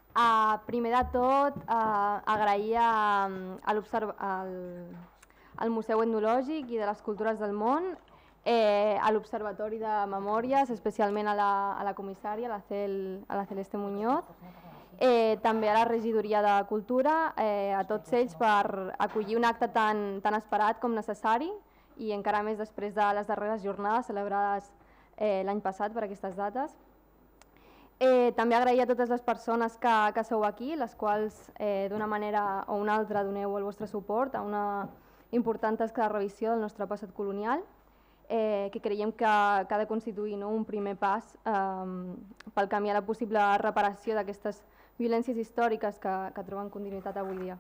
Primer de tot, agrair al Museu Etnològic i de les Cultures del Món, a l'Observatori de Memòries, especialment a la comissària, a la Celeste Muñoz, també a la Regidoria de Cultura, a tots ells per acollir un acte tan esperat com necessari i encara més després de les darreres jornades celebrades l'any passat per aquestes dates. També agrair a totes les persones que sou aquí, les quals d'una manera o una altra doneu el vostre suport a una important tasca de revisió del nostre passat colonial, que creiem que ha de constituir un primer pas pel camí a la possible reparació d'aquestes violències històriques que troben continuïtat avui dia.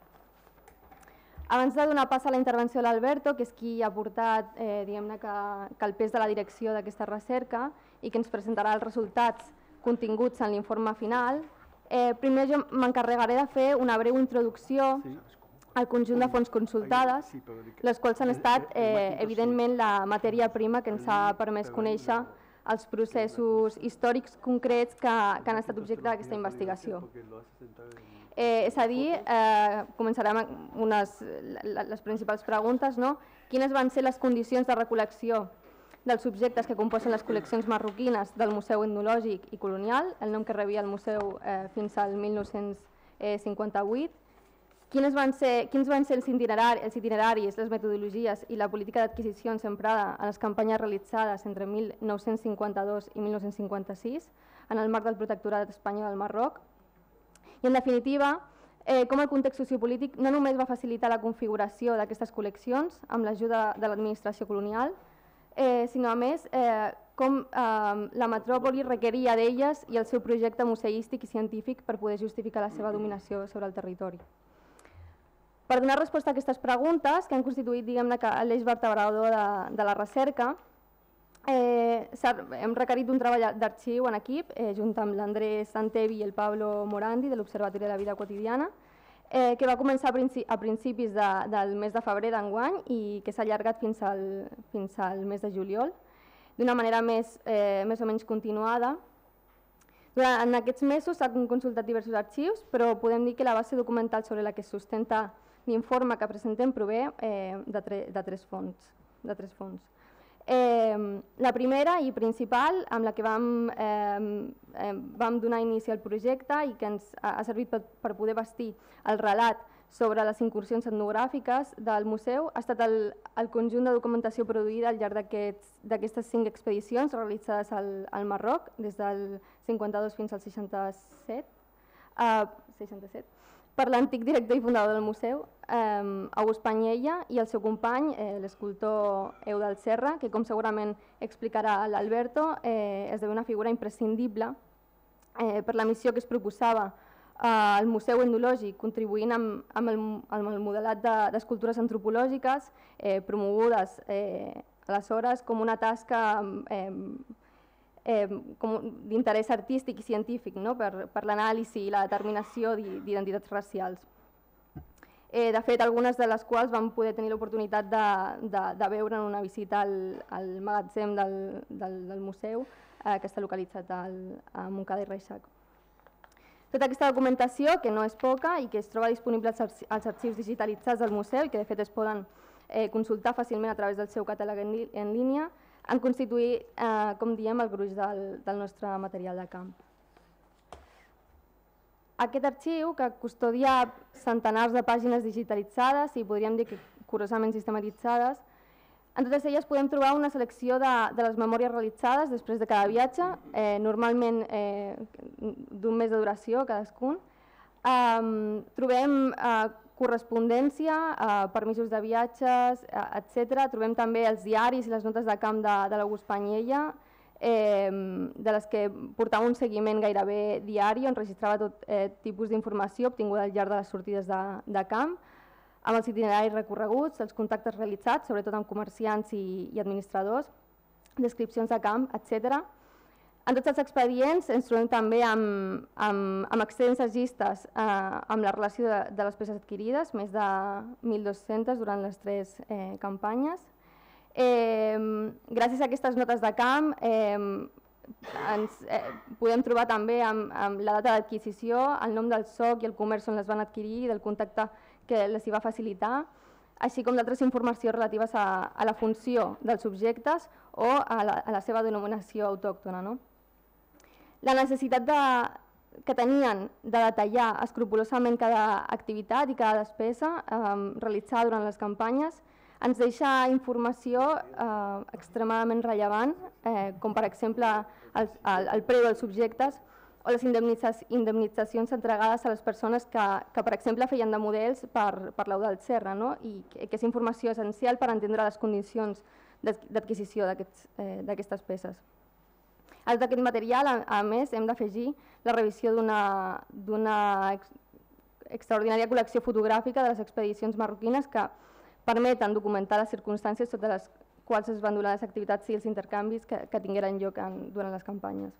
Abans de donar pas a la intervenció de l'Alberto, que és qui ha portat diguem-ne que el pes de la direcció d'aquesta recerca i que ens presentarà els resultats continguts en l'informe final, primer jo m'encarregaré de fer una breu introducció al conjunt de fonts consultades, les quals han estat evidentment la matèria prima que ens ha permès conèixer els processos històrics concrets que han estat objecte d'aquesta investigació. És a dir, començarem amb les principals preguntes, no? Quines van ser les condicions de recol·lecció dels subjectes que composen les col·leccions marroquines del Museu Etnològic i Colonial, el nom que rebia el museu fins al 1958, quins van ser els itineraris, les metodologies i la política d'adquisicions emprada en les campanyes realitzades entre 1952 i 1956 en el marc del protectorat espanyol al Marroc, i en definitiva, com el context sociopolític no només va facilitar la configuració d'aquestes col·leccions amb l'ajuda de l'administració colonial, sinó a més com la metròpoli requeria d'elles i el seu projecte museístic i científic per poder justificar la seva dominació sobre el territori. Per donar resposta a aquestes preguntes, que han constituït l'eix vertebrador de la recerca, hem requerit un treball d'arxiu en equip, junt amb l'Andrés Santevi i el Pablo Morandi de l'Observatori de la Vida Quotidiana, que va començar a principis del mes de febrer d'enguany i que s'ha allargat fins al mes de juliol, d'una manera més o menys continuada. Durant aquests mesos s'han consultat diversos arxius, però podem dir que la base documental sobre la que es sustenta l'informe que presentem prové de tres fonts. La primera i principal, amb la que vam donar inici al projecte i que ens ha servit per poder bastir el relat sobre les incursions etnogràfiques del museu, ha estat el conjunt de documentació produïda al llarg d'aquestes 5 expedicions realitzades al Marroc, des del 52 fins al 67, per l'antic director i fundador del museu, August Panyella, i el seu company, l'escultor Eudald Serra, que com segurament explicarà l'Alberto, esdevé una figura imprescindible per la missió que es proposava al Museu Etnològic, contribuint amb el modelat d'escultures antropològiques promogudes aleshores com una tasca d'interès artístic i científic per l'anàlisi i la determinació d'identitats racials. De fet, algunes de les quals vam poder tenir l'oportunitat de veure en una visita al magatzem del museu, que està localitzat a Montcada i Reixac. Tota aquesta documentació, que no és poca i que es troba disponible als arxius digitalitzats del museu i que de fet es poden consultar fàcilment a través del seu catàleg en línia, han constituït, com diem, el gruix del nostre material de camp. Aquest arxiu, que custodia centenars de pàgines digitalitzades i podríem dir que curosament sistematitzades, en totes elles podem trobar una selecció de les memòries realitzades després de cada viatge, normalment d'un mes de duració cadascun. Trobem correspondència, permisos de viatges, etc. Trobem també els diaris i les notes de camp de l'August Panyella, de les que portava un seguiment gairebé diari on registrava tot tipus d'informació obtinguda al llarg de les sortides de camp, amb els itineraris recorreguts, els contactes realitzats, sobretot amb comerciants i administradors, descripcions de camp, etc. En tots els expedients ens trobem també amb extenses llistes amb la relació de les peces adquirides, més de 1.200 durant les 3 campanyes. Gràcies a aquestes notes de camp podem trobar també amb la data d'adquisició, el nom del soc i el comerç on les van adquirir i del contacte que les hi va facilitar, així com d'altres informacions relatives a la funció dels subjectes o a la seva denominació autòctona. La necessitat que tenien de detallar escrupolosament cada activitat i cada despesa realitzada durant les campanyes ens deixa informació extremadament rellevant, com per exemple el preu dels subjectes o les indemnitzacions entregades a les persones que per exemple, feien de models per l'Eudald Serra, i que és informació essencial per entendre les condicions d'adquisició d'aquestes peces. A d'aquest material, a més, hem d'afegir la revisió d'una extraordinària col·lecció fotogràfica de les expedicions marroquines que permeten documentar les circumstàncies sota les quals es van donar les activitats i els intercanvis que tingueren lloc durant les campanyes.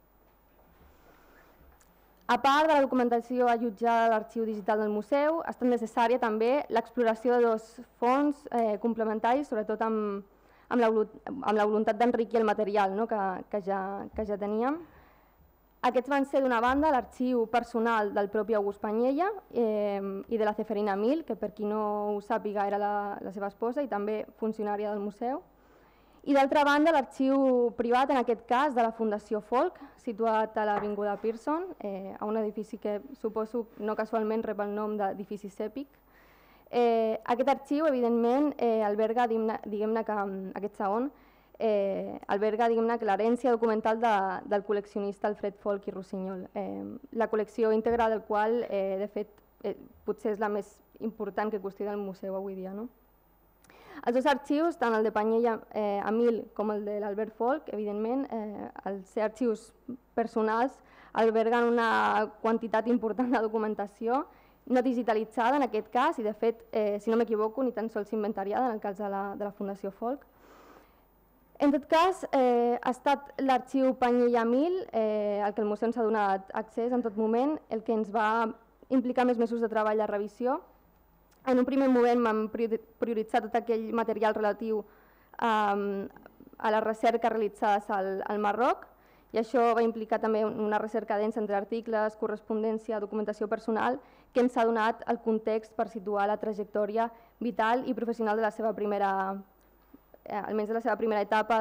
A part de la documentació allotjada a l'arxiu digital del museu, ha estat necessària també l'exploració de dos fonts complementaris, sobretot amb la voluntat d'enriquir el material que ja teníem. Aquests van ser, d'una banda, l'arxiu personal del propi August Panyella i de la Ceferina Mil, que per qui no ho sàpiga era la seva esposa i també funcionària del museu. I d'altra banda, l'arxiu privat, en aquest cas, de la Fundació Folk, situat a l'Avinguda Pearson, a un edifici que suposo no casualment rep el nom d'edifici Cèpic. Aquest arxiu, evidentment, alberga, diguem-ne que aquest segon, alberga l'herència documental del col·leccionista Alfred Folk i Rossinyol, la col·lecció íntegra del qual, de fet, potser és la més important que qüestiona el museu avui dia. Els dos arxius, tant el de Panyella Emil com el de l'Albert Folk, evidentment, els ser arxius personals alberguen una quantitat important de documentació, no digitalitzada en aquest cas, i de fet, si no m'equivoco, ni tan sols inventariada en el cas de la Fundació Folk. En tot cas, ha estat l'arxiu Panyella Emil, al que el museu ens ha donat accés en tot moment, el que ens va implicar més mesos de treball de revisió. En un primer moment vam prioritzar tot aquell material relatiu a les recerques realitzades al Marroc, i això va implicar també una recerca densa entre articles, correspondència, documentació personal, que ens ha donat el context per situar la trajectòria vital i professional de la seva primera, almenys de la seva primera etapa,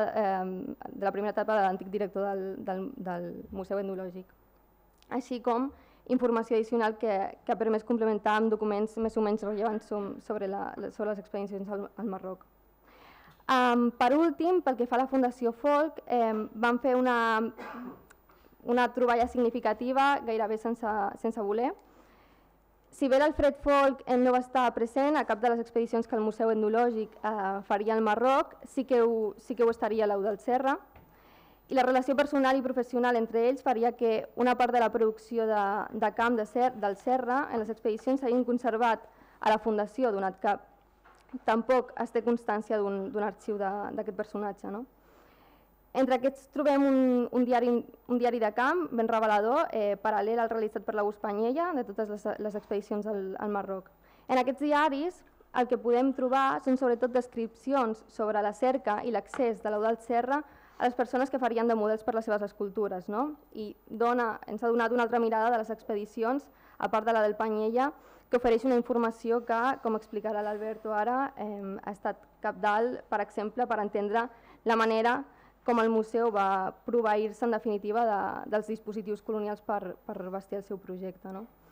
de l'antic director del Museu Etnològic. Així com informació addicional que ha permès complementar amb documents més o menys rellevants sobre les expedicions al Marroc. Per últim, pel que fa a la Fundació Folk, vam fer una troballa significativa gairebé sense voler. Si bé l'Alfred Folk no va estar present a cap de les expedicions que el Museu Etnològic faria al Marroc, sí que ho estaria l'Eudald Serra, i la relació personal i professional entre ells faria que una part de la producció de camp del Serra en les expedicions s'hagin conservat a la Fundació, donat que tampoc es té constància d'un arxiu d'aquest personatge. Entre aquests trobem un diari de camp ben revelador, paral·lel al realitzat per l'August Panyella, de totes les expedicions al Marroc. En aquests diaris el que podem trobar són sobretot descripcions sobre la cerca i l'accés de l'Eudald Serra a les persones que farien de models per les seves escultures, i ens ha donat una altra mirada de les expedicions, a part de la del Panyella, que ofereix una informació que, com explicarà l'Alberto ara, ha estat cabdal, per exemple, per entendre la manera com el museu va proveir-se, en definitiva, dels dispositius colonials per vestir el seu projecte.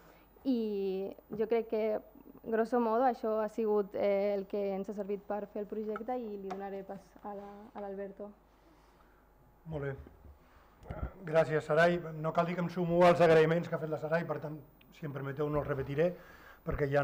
I jo crec que, grosso modo, això ha sigut el que ens ha servit per fer el projecte i li donaré pas a l'Alberto. Molt bé. Gràcies, Sarai. No cal dir que em sumo als agraïments que ha fet la Sarai, per tant, si em permeteu no els repetiré, perquè ja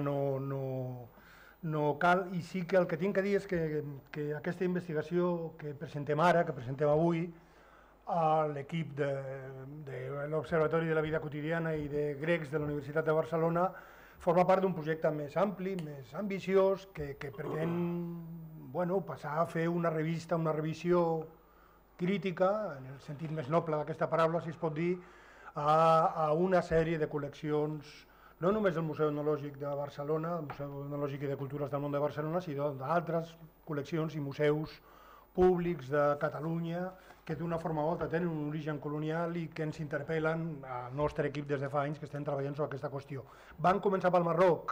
no cal. I sí que el que tinc que dir és que aquesta investigació que presentem ara, que presentem avui, a l'equip de l'Observatori de la Vida Quotidiana i de Grecs de la Universitat de Barcelona, forma part d'un projecte més ampli, més ambiciós, que pretén passar a fer una revista, una revisió crítica, en el sentit més noble d'aquesta paraula, si es pot dir, a una sèrie de col·leccions, no només del Museu Etnològic de Barcelona, el Museu Etnològic i de Cultures del Món de Barcelona, sinó d'altres col·leccions i museus públics de Catalunya que d'una forma o altra tenen un origen colonial i que ens interpel·len al nostre equip des de fa anys que estem treballant sobre aquesta qüestió. Van començar pel Marroc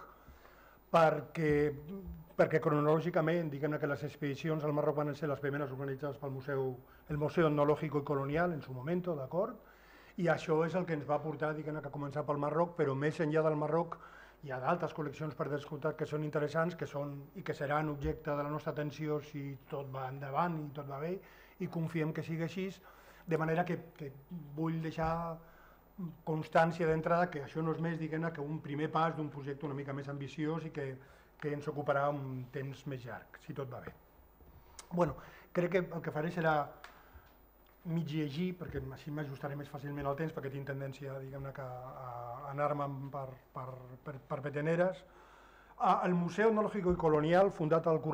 perquè cronològicament, diguem-ne que les expedicions al Marroc van ser les primeres organitzades pel el Museu Etnológico i Colonial en su moment, d'acord? I això és el que ens va portar, diguem-ne, a començar pel Marroc, però més enllà del Marroc hi ha d'altres col·leccions per descomptat que són interessants i que seran objecte de la nostra atenció si tot va endavant i tot va bé, i confiem que sigui així, de manera que vull deixar constància d'entrada que això no és més, diguem-ne, que un primer pas d'un projecte una mica més ambiciós i que ens ocuparà un temps més llarg, si tot va bé. Bueno, crec que el que faré serà mig llegir, perquè així m'ajustaré més fàcilment al temps, perquè tinc tendència, diguem-ne, a anar-me'n per peteneres. El Museu Etnológico i Colonial, fundat al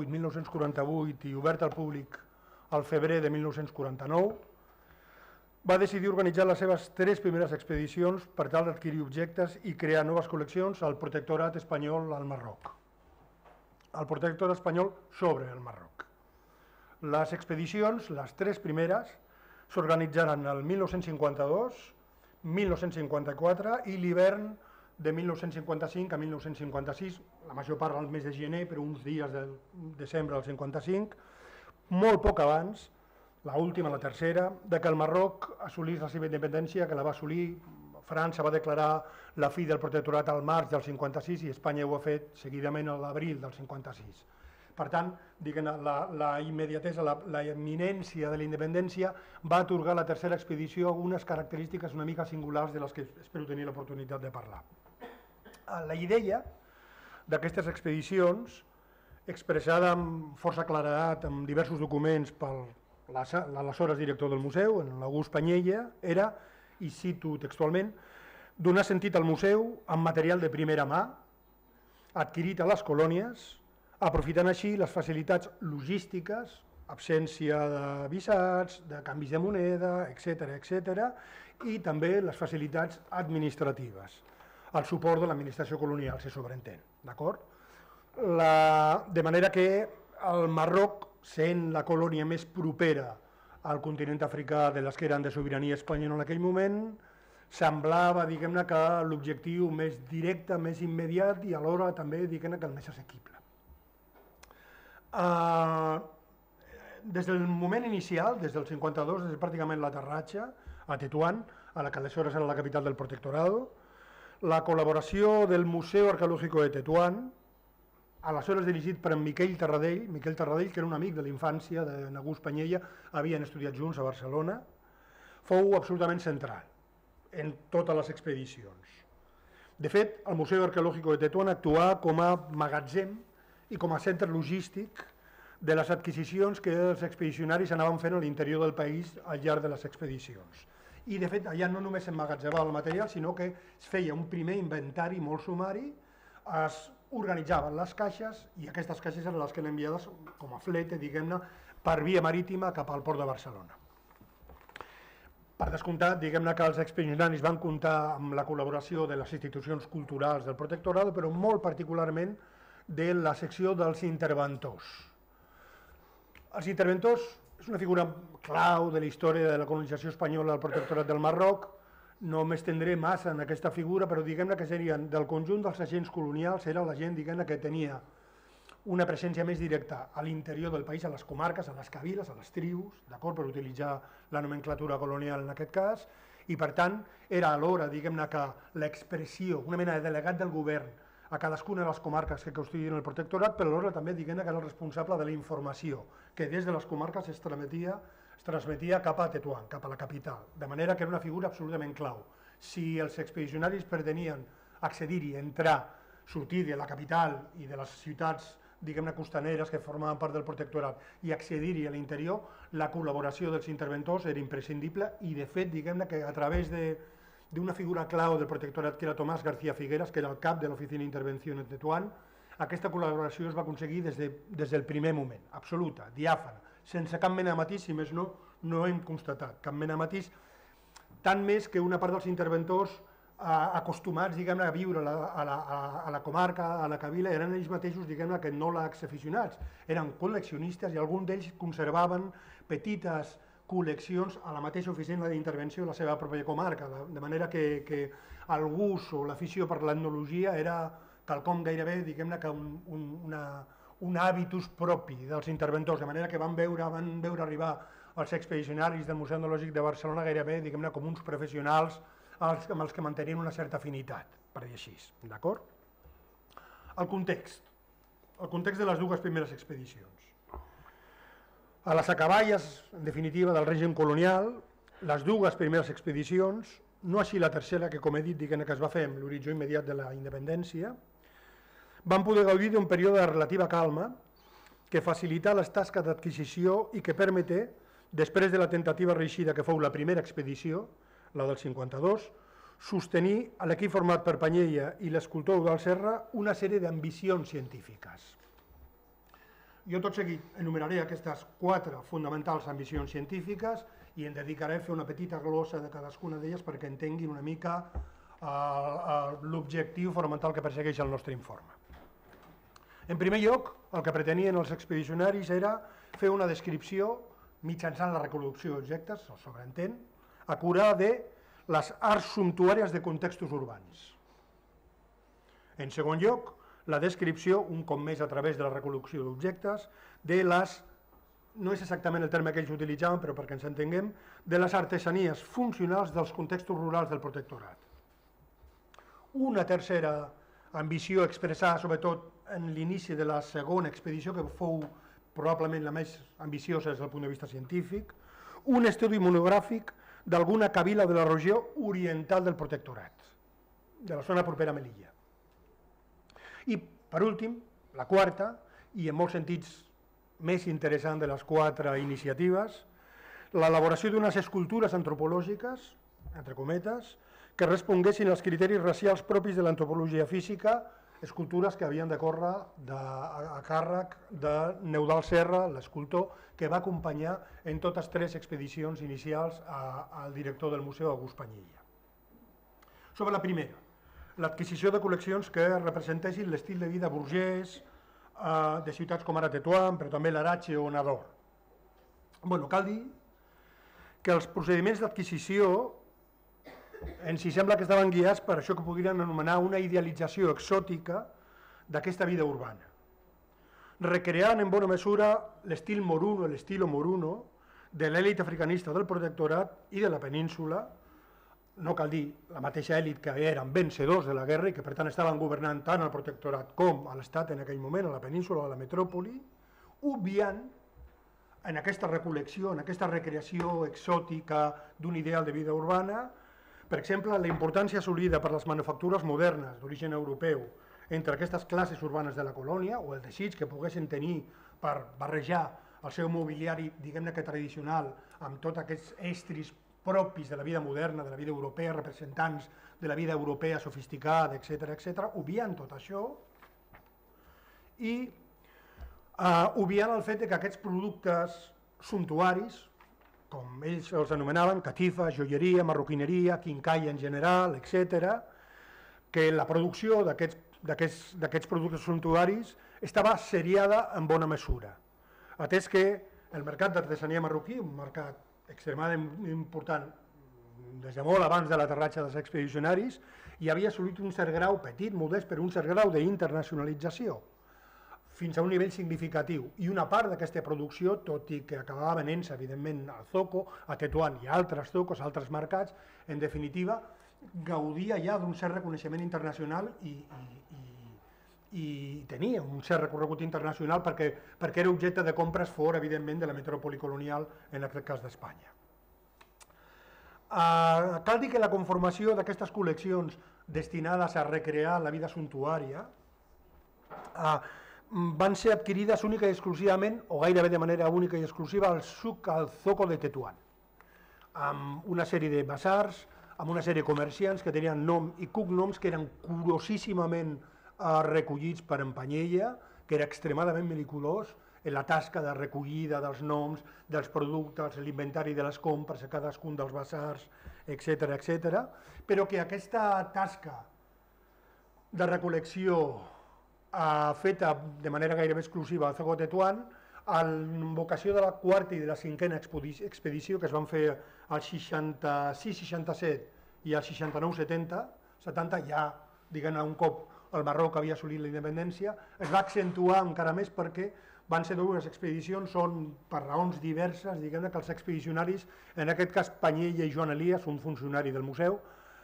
1948 i obert al públic al febrer de 1949, va decidir organitzar les seves 3 primeres expedicions per tal d'adquirir objectes i crear noves col·leccions al protectorat espanyol al Marroc. El protectorat espanyol sobre el Marroc. Les expedicions, les 3 primeres, s'organitzaran el 1952, 1954 i l'hivern de 1955 a 1956, la major part al mes de gener, però uns dies de desembre del 55, molt poc abans, l'última, la tercera, que el Marroc assolís la seva independència, que la va assolir. França va declarar la fi del protectorat al març del 56 i Espanya ho ha fet seguidament a l'abril del 56. Per tant, la immediatesa, la imminència de la independència va atorgar a la tercera expedició unes característiques una mica singulars de les que espero tenir l'oportunitat de parlar. La idea d'aquestes expedicions, expressada amb força claredat en diversos documents per l'aleshores director del museu, l'August Panyella, era, i cito textualment, donar sentit al museu amb material de primera mà, adquirit a les colònies, aprofitant així les facilitats logístiques, absència de visats, de canvis de moneda, etc., i també les facilitats administratives, el suport de l'administració colonial, se sobreentén, d'acord? De manera que el Marroc, sent la colònia més propera al continent africà de les que eren de sobirania espanyola en aquell moment, semblava, diguem-ne, que l'objectiu més directe, més immediat i alhora també, diguem-ne, que el més assequible. Des del moment inicial, des del 52, des de pràcticament l'aterratge a Tetuán, a la que aleshores era la capital del Protectorado, la col·laboració del Museu Arqueológico de Tetuán, aleshores dirigit per en Miquel Terradell, que era un amic de la infància de August Panyella, havien estudiat junts a Barcelona, fou absolutament central en totes les expedicions. De fet, el Museu Arqueológico de Tetuán actuà com a magatzem i com a centre logístic de les adquisicions que els expedicionaris anaven fent a l'interior del país al llarg de les expedicions. I, de fet, allà no només s'emmagatzemava el material, sinó que es feia un primer inventari molt sumari, es organitzaven les caixes i aquestes caixes eren les que eren enviades com a flete, diguem-ne, per via marítima cap al port de Barcelona. Per descomptat, diguem-ne que els expedicionaris van comptar amb la col·laboració de les institucions culturals del Protectorat, però molt particularment de la secció dels interventors. Els interventors és una figura clau de la història de la colonització espanyola al Protectorat del Marroc. No m'estendré massa en aquesta figura, però diguem-ne que serien del conjunt dels agents colonials, era la gent, diguem-ne, que tenia una presència més directa a l'interior del país, a les comarques, a les cabiles, a les tribus, d'acord, per utilitzar la nomenclatura colonial en aquest cas, i per tant era alhora, diguem-ne, que l'expressió, una mena de delegat del govern a cadascuna de les comarques que constituïen el protectorat, però alhora també, diguem-ne, que era el responsable de la informació, que des de les comarques es transmetia cap a Tetuán, cap a la capital, de manera que era una figura absolutament clau. Si els expedicionaris pretenien accedir-hi, entrar, sortir de la capital i de les ciutats, diguem-ne, costaneres que formaven part del protectorat i accedir-hi a l'interior, la col·laboració dels interventors era imprescindible i, de fet, diguem-ne que a través d'una figura clau del protectorat que era Tomàs García Figueras, que era el cap de l'Oficina d'Intervenció en Tetuán, aquesta col·laboració es va aconseguir des del primer moment, absoluta, diàfana, sense cap mena de matís, si més no hem constatat cap mena de matís, tant més que una part dels interventors acostumats, diguem-ne, a viure a la comarca, a la Cavila, eren ells mateixos, diguem-ne, que etnòlegs aficionats. Eren col·leccionistes i alguns d'ells conservaven petites col·leccions a la mateixa oficina d'intervenció de la seva pròpia comarca, de manera que el gust o l'afició per l'etnologia era quelcom gairebé, diguem-ne, que un hàbitus propi dels interventors, de manera que van veure arribar els expedicionaris del Museu Etnològic de Barcelona gairebé, diguem-ne, com uns professionals amb els que mantenien una certa afinitat, per dir així, d'acord? El context de les dues primeres expedicions. A les acaballes, en definitiva, del règim colonial, les dues primeres expedicions, no així la tercera, que com he dit, diguem-ne, que es va fer amb l'horitzó immediat de la independència, van poder gaudir d'un període de relativa calma que facilità les tasques d'adquisició i que permeté, després de la tentativa reeixida que fou la primera expedició, la del 52, sostenir a l'equip format per Panyella i l'escultor Eudald Serra una sèrie d'ambicions científiques. Jo tot seguit enumeraré aquestes 4 fonamentals ambicions científiques i em dedicaré a fer una petita glossa de cadascuna d'elles perquè entenguin una mica l'objectiu fonamental que persegueix el nostre informe. En primer lloc, el que pretenien els expedicionaris era fer una descripció mitjançant la reproducció d'objectes, o sobreentén, acurada de les arts sumptuàries de contextos urbans. En segon lloc, la descripció, un cop més a través de la recol·lecció d'objectes, de les, no és exactament el terme que ells utilitzaven, però perquè ens entenguem, de les artesanies funcionals dels contextos rurals del protectorat. Una tercera ambició expressada sobretot en l'inici de la segona expedició, que fou probablement la més ambiciosa des del punt de vista científic, un estudi monogràfic d'alguna cabila de la regió oriental del protectorat, de la zona propera a Melilla. I, per últim, la quarta, i en molts sentits més interessant de les 4 iniciatives, l'elaboració d'unes escultures antropològiques, entre cometes, que responguessin als criteris racials propis de l'antropologia física, escultures que havien de córrer a càrrec de Eudald Serra, l'escultor, que va acompanyar en totes 3 expedicions inicials al director del museu, August Panyella. Sobre la primera, l'adquisició de col·leccions que representessin l'estil de vida burgès de ciutats com ara Tetuán, però també l'Arache o Nador. Cal dir que els procediments d'adquisició ens sembla que estaven guiats per això que podrien anomenar una idealització exòtica d'aquesta vida urbana, recreant en bona mesura l'estil moruno, l'estilo moruno de l'èlit africanista del protectorat i de la península, no cal dir la mateixa èlit que eren vencedors de la guerra i que per tant estaven governant tant al protectorat com a l'estat en aquell moment, a la península o a la metròpoli, obviant en aquesta recol·lecció, en aquesta recreació exòtica d'un ideal de vida urbana, per exemple, la importància assolida per les manufactures modernes d'origen europeu entre aquestes classes urbanes de la colònia o el desig que poguessin tenir per barrejar el seu mobiliari, diguem-ne que tradicional, amb tots aquests estris propis de la vida moderna, de la vida europea, representants de la vida europea sofisticada, etc., obviant tot això i obviant el fet que aquests productes sumptuaris, com ells els anomenaven, catifa, joieria, marroquineria, quincalla en general, etc., que la producció d'aquests productes sumptuaris estava seriada en bona mesura, atès que el mercat d'artesania marroquí, un mercat extremadament important des de molt abans de l'aterratge dels expedicionaris, hi havia assolit un cert grau, petit, modest, però un cert grau d'internacionalització, fins a un nivell significatiu. I una part d'aquesta producció, tot i que acabava venent-se, evidentment, al Zoco, a Tetuán i a altres Zocos, a altres mercats, en definitiva, gaudia ja d'un cert reconeixement internacional i tenia un cert recorregut internacional perquè era objecte de compres fora, evidentment, de la metròpoli colonial, en aquest cas d'Espanya. Cal dir que la conformació d'aquestes col·leccions destinades a recrear la vida sumptuària van ser adquirides única i exclusivament, o gairebé de manera única i exclusiva, al Zoco de Tetuán, amb una sèrie de basars, amb una sèrie de comerciants que tenien nom i cognoms que eren curiosíssimament recollits per en Panyella, que era extremadament meticulós en la tasca de recollida dels noms, dels productes, l'inventari de les compres a cadascun dels basars, etc., però que aquesta tasca de recol·lecció feta de manera gairebé exclusiva al Zago Tetuan, en vocació de la quarta i de la cinquena expedició que es van fer al 66-67 i al 69-70, ja, diguem-ne, un cop el Marroc havia assolit la independència, es va accentuar encara més perquè van ser dues expedicions, són per raons diverses, diguem-ne que els expedicionaris, en aquest cas Panyella i Joan Elias, un funcionari del museu,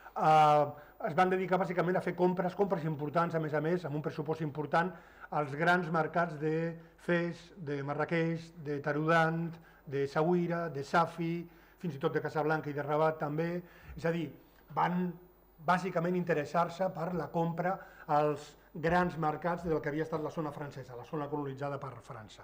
es van dedicar bàsicament a fer compres importants, a més, amb un pressupost important, als grans mercats de Fes, de Marràqueix, de Tarudant, de Saouira, de Safi, fins i tot de Casablanca i de Rabat també, és a dir, van bàsicament interessar-se per la compra als grans mercats del que havia estat la zona francesa, la zona colonitzada per França.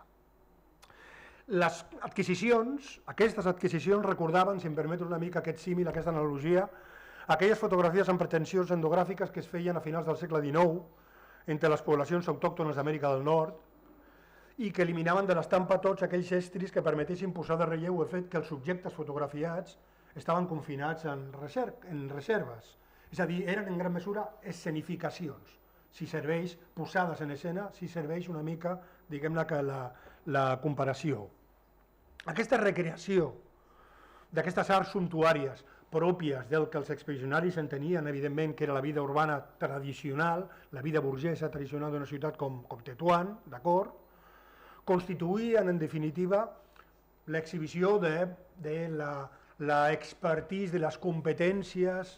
Les adquisicions, aquestes adquisicions recordaven, si em permet una mica aquest símil, aquesta analogia, aquelles fotografies amb pretensions endogràfiques que es feien a finals del segle XIX entre les poblacions autòctones d'Amèrica del Nord i que eliminaven de l'estampa tots aquells estris que permetessin posar de relleu el fet que els subjectes fotografiats estaven confinats en reserves. És a dir, eren en gran mesura escenificacions, si serveix, posades en escena, si serveix una mica, diguem-ne que la comparació. Aquesta recreació d'aquestes arts sumptuàries pròpies del que els expedicionaris entenien, evidentment, que era la vida urbana tradicional, la vida burgesa tradicional d'una ciutat com Tetuan, d'acord, constituïen, en definitiva, l'exhibició de l'expertise, de les competències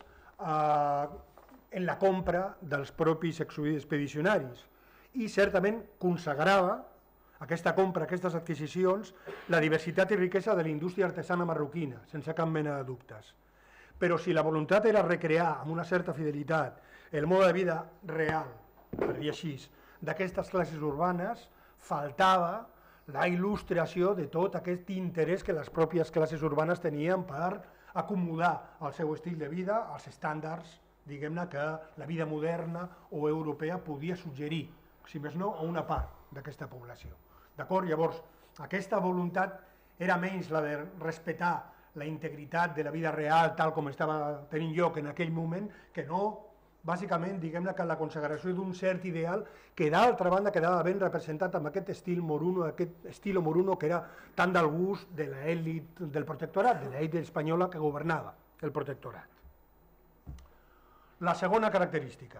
en la compra dels propis expedicionaris i certament consagrava aquesta compra, aquestes adquisicions, la diversitat i riquesa de la indústria artesana marroquina, sense cap mena de dubtes. Però si la voluntat era recrear amb una certa fidelitat el mode de vida real, per dir així, d'aquestes classes urbanes, faltava la il·lustració de tot aquest interès que les pròpies classes urbanes tenien per acomodar el seu estil de vida als estàndards, diguem-ne, que la vida moderna o europea podia suggerir, si més no, a una part d'aquesta població. D'acord? Llavors, aquesta voluntat era menys la de respectar la integritat de la vida real tal com estava tenint lloc en aquell moment, que no, bàsicament, diguem-ne, que la consagració d'un cert ideal que d'altra banda quedava ben representat amb aquest estil moruno, aquest estilo moruno que era tan del gust de l'elit del protectorat, de l'elit espanyola que governava el protectorat. La segona característica,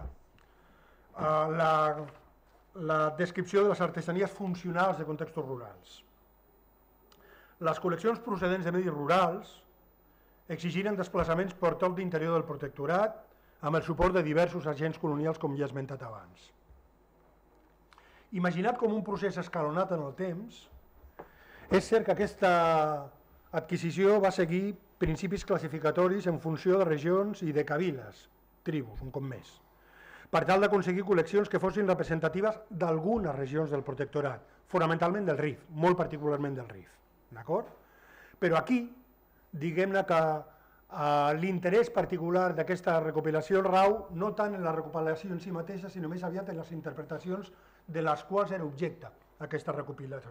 la descripció de les artesanies funcionals de contextos rurals. Les col·leccions procedents de medis rurals exigiren desplaçaments per tot l'interior del protectorat amb el suport de diversos agents colonials, com ja he esmentat abans. Imaginat com un procés escalonat en el temps, és cert que aquesta adquisició va seguir principis classificatoris en funció de regions i de cabiles, tribus, un cop més, per tal d'aconseguir col·leccions que fossin representatives d'algunes regions del protectorat, fonamentalment del Rif, molt particularment del Rif. D'acord? Però aquí, diguem-ne que l'interès particular d'aquesta recopilació rau no tant en la recopilació en si mateixa, sinó més aviat en les interpretacions de les quals era objecte aquesta recopilació.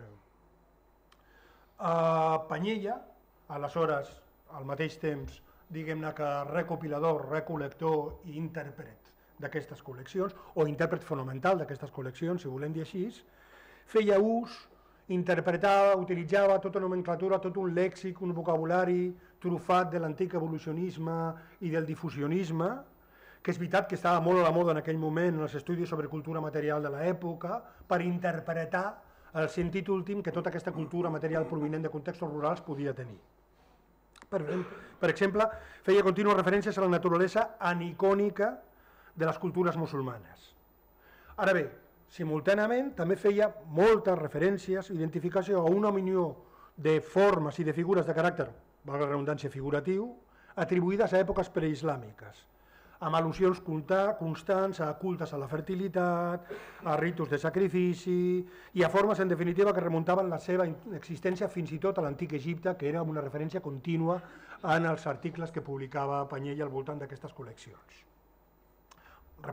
Panyella, aleshores, al mateix temps, diguem-ne que recopilador, recol·lector i intèrpret d'aquestes col·leccions, o intèrpret fonamental d'aquestes col·leccions, si volem dir així, feia ús, interpretava, utilitzava tota nomenclatura, tot un lèxic, un vocabulari trufat de l'antic evolucionisme i del difusionisme, que és veritat que estava molt a la moda en aquell moment en els estudis sobre cultura material de l'època, per interpretar el sentit últim que tota aquesta cultura material provinent de contextos rurals podia tenir. Per exemple, feia contínues referències a la naturalesa anicònica de les cultures musulmanes. Ara bé, simultàniament també feia moltes referències, identificació a una unió de formes i de figures de caràcter, valga la redundància, figuratiu, atribuïdes a èpoques preislàmiques, amb al·lusions constants a cultes a la fertilitat, a ritus de sacrifici i a formes, en definitiva, que remuntaven la seva existència fins i tot a l'antic Egipte, que era una referència contínua en els articles que publicava Panyella al voltant d'aquestes col·leccions.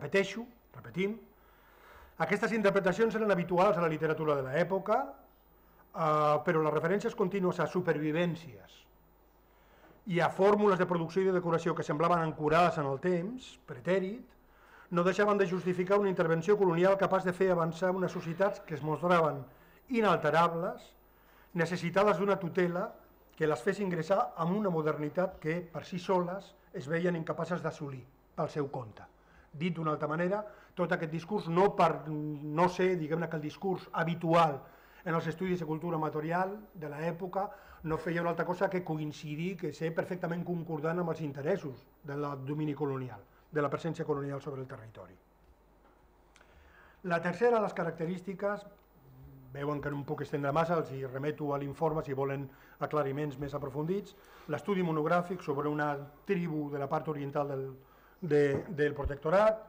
Repetim, aquestes interpretacions eren habituals a la literatura de l'època, però les referències contínues a supervivències i a fórmules de producció i de decoració que semblaven ancorades en el temps, pretèrit, no deixaven de justificar una intervenció colonial capaç de fer avançar unes societats que es mostraven inalterables, necessitades d'una tutela que les fes ingressar en una modernitat que per si soles es veien incapaces d'assolir pel seu compte. Dit d'una altra manera, tot aquest discurs, no per no ser, diguem-ne, que el discurs habitual en els estudis de cultura material de l'època, no feia una altra cosa que coincidir, que ser perfectament concordant amb els interessos del domini colonial, de la presència colonial sobre el territori. La tercera de les característiques, veuen que no em puc estendre massa, els hi remeto a l'informe si volen aclariments més aprofundits, l'estudi monogràfic sobre una tribu de la part oriental del protectorat.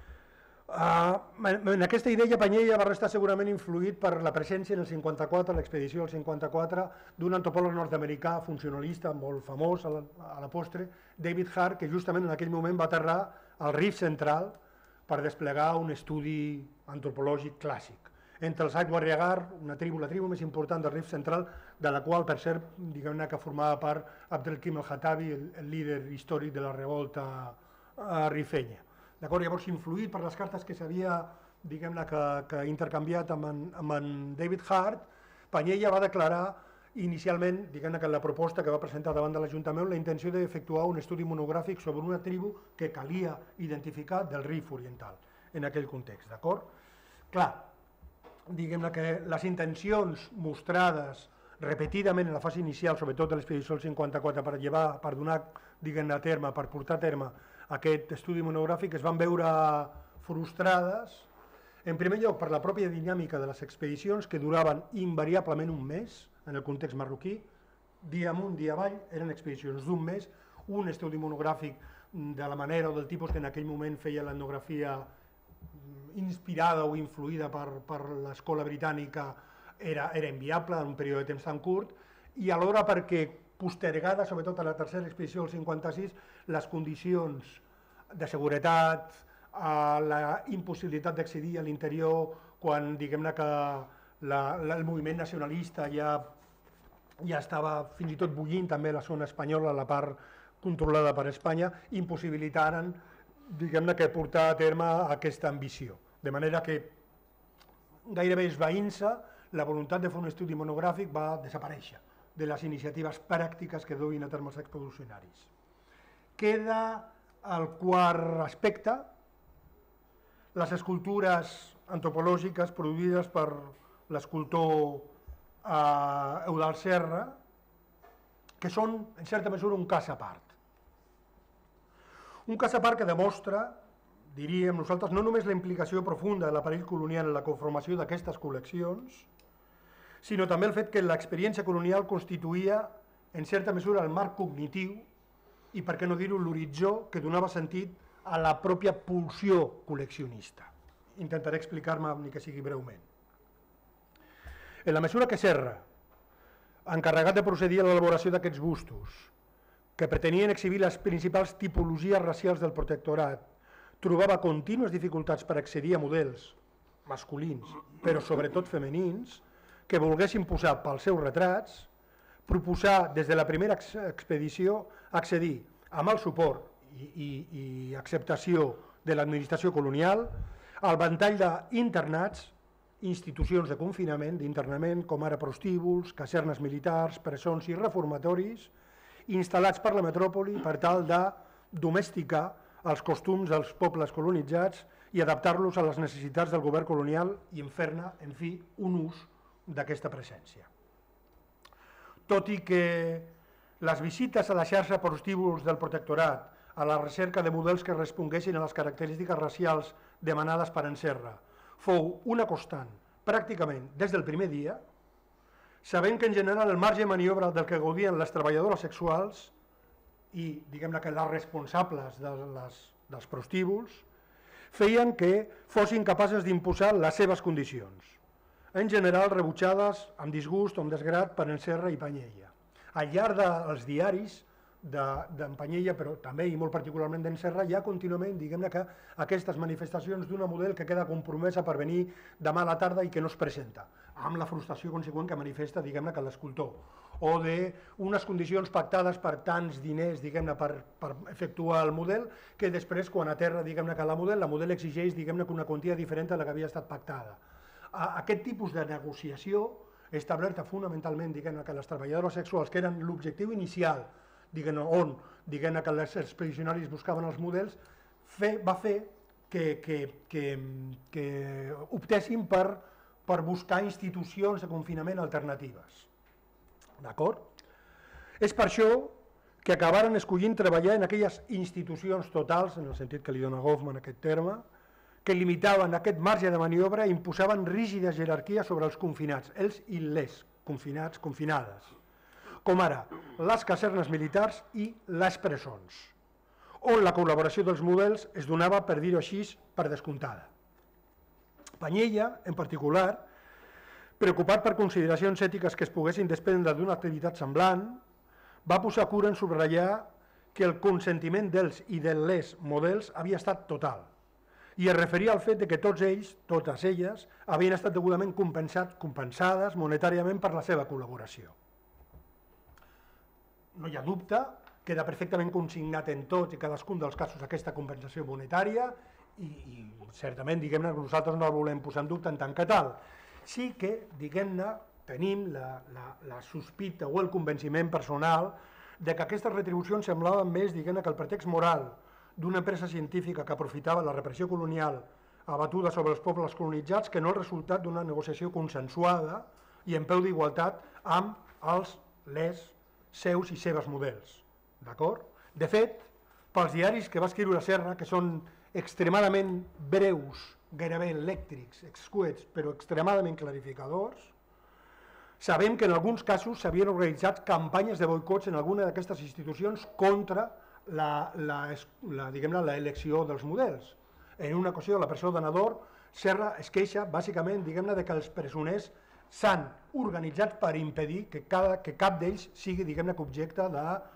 En aquesta idea Panyella va restar segurament influït per la presència en el 54, l'expedició del 54, d'un antropòleg nord-americà funcionalista molt famós a la postre, David Hart, que justament en aquell moment va aterrar al Rif Central per desplegar un estudi antropològic clàssic. Entre els Aitwariagar, la tribu més important del Rif Central, de la qual, per cert, diguem-ne que formava part Abdelkim el-Khattabi, el líder històric de la revolta rifenya. Llavors, influït per les cartes que s'havia que intercanviat amb en David Hart, Panyella va declarar inicialment, diguem-ne que en la proposta que va presentar davant de l'Ajuntament, la intenció d'efectuar un estudi monogràfic sobre una tribu que calia identificar del Rif Oriental, en aquell context, d'acord? Clar, diguem-ne que les intencions mostrades repetidament en la fase inicial, sobretot de l'expedició del 54, per donar, diguem-ne, a terme, per portar a terme aquest estudi monogràfic, es van veure frustrades, en primer lloc per la pròpia dinàmica de les expedicions, que duraven invariablement un mes, en el context marroquí, dia amunt, dia avall, eren expedicions d'un mes, un estudi monogràfic de la manera o del tipus que en aquell moment feia l'etnografia inspirada o influïda per l'escola britànica era inviable en un període de temps tan curt, i alhora perquè postergada, sobretot a la tercera expedició del 56, les condicions de seguretat, la impossibilitat d'accedir a l'interior quan, diguem-ne, que el moviment nacionalista ja estava fins i tot bullint també a la zona espanyola, la part controlada per Espanya, impossibilitaren, diguem-ne, que portar a terme aquesta ambició. De manera que, gairebé esvaint-se, la voluntat de fer un estudi monogràfic va desaparèixer de les iniciatives pràctiques que duien a terme els expedicionaris. Queda el quart aspecte, les escultures antropològiques produïdes per l'escultor Eudald Serra, que són, en certa mesura, un cas a part. Un cas a part que demostra, diríem nosaltres, no només la implicació profunda de l'aparell colonial en la conformació d'aquestes col·leccions, sinó també el fet que l'experiència colonial constituïa, en certa mesura, el marc cognitiu i, per què no dir-ho, l'horitzó que donava sentit a la pròpia pulsió col·leccionista. Intentaré explicar-me, ni que sigui breument. En la mesura que Serra, encarregat de procedir a l'elaboració d'aquests bustos, que pretenien exhibir les principals tipologies racials del protectorat, trobava contínues dificultats per accedir a models masculins, però sobretot femenins, que volguessin posar pels seus retrats, proposar des de la primera expedició accedir amb el suport i acceptació de l'administració colonial al ventall d'internats, institucions de confinament, d'internament, com ara prostíbuls, casernes militars, presons i reformatoris, instal·lats per la metròpoli per tal de domesticar els costums dels pobles colonitzats i adaptar-los a les necessitats del govern colonial i en fer-ne, en fi, un ús d'aquesta presència. Tot i que les visites a la xarxa prostíbuls del protectorat, a la recerca de models que responguessin a les característiques racials demanades per en Serra, fou una constant, pràcticament des del primer dia, sabent que en general el marge de maniobra del que gaudien les treballadores sexuals i, diguem-ne, que les responsables dels prostíbuls feien que fossin capaces d'imposar les seves condicions, en general rebutjades amb disgust o amb desgrat per en Serra i Panyella. Al llarg dels diaris d'Empanyella, però també i molt particularment d'en Serra, hi ha contínuament, diguem-ne, que aquestes manifestacions d'una model que queda compromesa per venir demà a la tarda i que no es presenta, amb la frustració conseqüent que manifesta, diguem-ne, que l'escultor, o d'unes condicions pactades per tants diners, diguem-ne, per efectuar el model, que després, quan aterra, diguem-ne, que la model exigeix, diguem-ne, que una quantia diferent de la que havia estat pactada. Aquest tipus de negociació establerta fonamentalment, diguem-ne, que les treballadores sexuals, que eren l'objectiu inicial, diguem-ne, on, diguem-ne, que els expedicionaris buscaven els models, va fer que optessin per buscar institucions de confinament alternatives. D'acord? És per això que acabaren escollint treballar en aquelles institucions totals, en el sentit que li dona Goffman aquest terme, que limitaven aquest marge de maniobra i imposaven rígida jerarquia sobre els confinats, els i les confinats, confinades, com ara les casernes militars i les presons, on la col·laboració dels models es donava, per dir-ho així, per descomptada. Panyella, en particular, preocupat per consideracions ètiques que es poguessin desprendre d'una activitat semblant, va posar cura en subratllar que el consentiment dels i de les models havia estat total, i es referia al fet que tots ells, totes elles, havien estat degudament compensades monetàriament per la seva col·laboració. No hi ha dubte, queda perfectament consignat en tots i cadascun dels casos aquesta compensació monetària i certament, diguem-ne, nosaltres no la volem posar en dubte en tant que tal. Sí que, diguem-ne, tenim la sospita o el convenciment personal de que aquestes retribucions semblaven més, diguem-ne, que el pretext moral d'una empresa científica que aprofitava la repressió colonial abatuda sobre els pobles colonitzats que no el resultat d'una negociació consensuada i en peu d'igualtat amb els, les, seus i seves models. D'acord? De fet, pels diaris que va escriure Serra, que són extremadament breus, gairebé elèctrics, excuets, però extremadament clarificadors, sabem que en alguns casos s'havien organitzat campanyes de boicots en alguna d'aquestes institucions contra l'elecció dels models. En una ocasió, la presó de Nador, Serra es queixa bàsicament, diguem-ne, que els presoners s'han organitzat per impedir que cap d'ells sigui, diguem-ne, objecte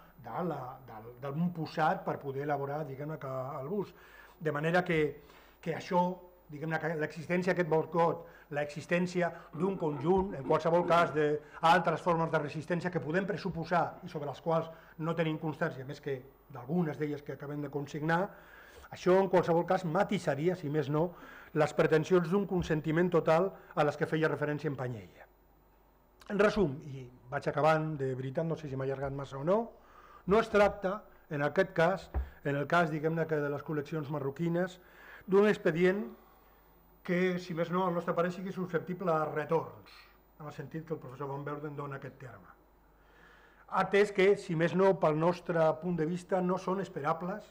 d'un posat per poder elaborar, diguem-ne, el bus. De manera que això, diguem-ne, que l'existència d'aquest boicot, l'existència d'un conjunt, en qualsevol cas d'altres formes de resistència que podem pressuposar i sobre les quals no tenim constància, més que d'algunes d'elles que acabem de consignar, això en qualsevol cas matisaria, si més no, les pretensions d'un consentiment total a les que feia referència en Panyella. En resum, i vaig acabant, de veritat, no sé si m'ha allargat massa o no, no es tracta, en aquest cas, en el cas, diguem-ne, de les col·leccions marroquines, d'un expedient que, si més no, al nostre parer sigui susceptible a retorns, en el sentit que el professor Van Beurden dona aquest terme. Atès que, si més no, pel nostre punt de vista, no són esperables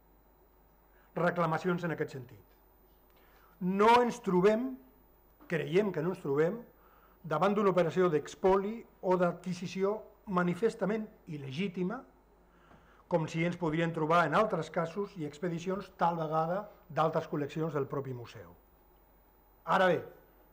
reclamacions en aquest sentit. No ens trobem, creiem que no ens trobem, davant d'una operació d'expoli o d'adquisició manifestament il·legítima, com si ens podrien trobar en altres casos i expedicions tal vegada d'altres col·leccions del propi museu. Ara bé,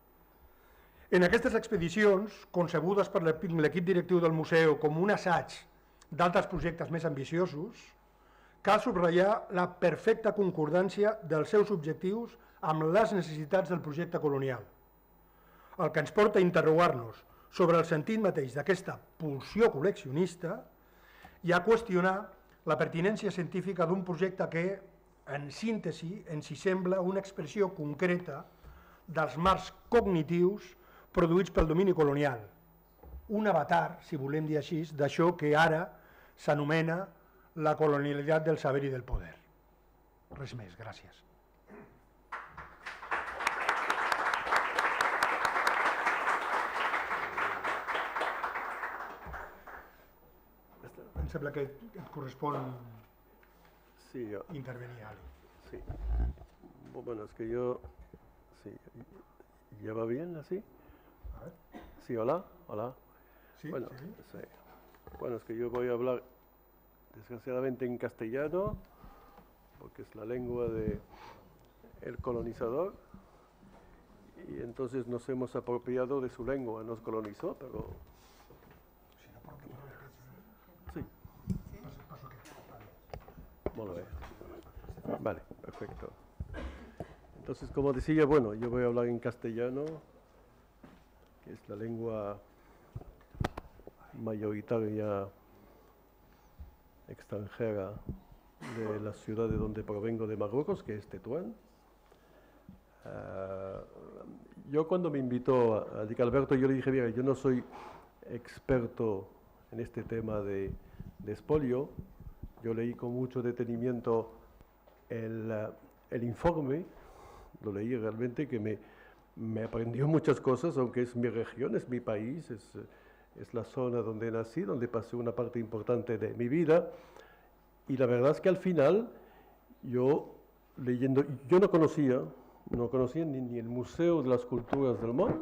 en aquestes expedicions, concebudes per l'equip directiu del museu com un assaig d'altres projectes més ambiciosos, cal subratllar la perfecta concordància dels seus objectius amb les necessitats del projecte colonial, el que ens porta a interrogar-nos sobre el sentit mateix d'aquesta pulsió col·leccionista i a qüestionar la pertinència científica d'un projecte que, en síntesi, ens hi sembla una expressió concreta dels marcs cognitius produïts pel domini colonial, un avatar, si volem dir així, d'això que ara s'anomena la colonialitat del saber i del poder. Res més, gràcies. Em sembla que et correspon intervenir, Ali. Sí. Bueno, es que yo... Sí. ¿Ya va bien así? A ver. Sí, hola. Hola. Sí, bueno, sí. Sí. Bueno, es que yo voy a hablar desgraciadamente en castellano, porque es la lengua del colonizador, y entonces nos hemos apropiado de su lengua, nos colonizó, pero... Sí. lo ve. Vale, perfecto. Entonces, como decía, bueno, yo voy a hablar en castellano, que es la lengua mayoritaria extranjera de la ciudad de donde provengo de Marruecos, que es Tetuán. Yo cuando me invitó a Alberto, yo le dije, mira, yo no soy experto en este tema de expolio. Yo leí con mucho detenimiento el informe, lo leí realmente, que me aprendió muchas cosas, aunque es mi región, es mi país, es la zona donde nací, donde pasé una parte importante de mi vida. Y la verdad es que al final, yo leyendo, yo no conocía ni el Museo de las Culturas del Mon,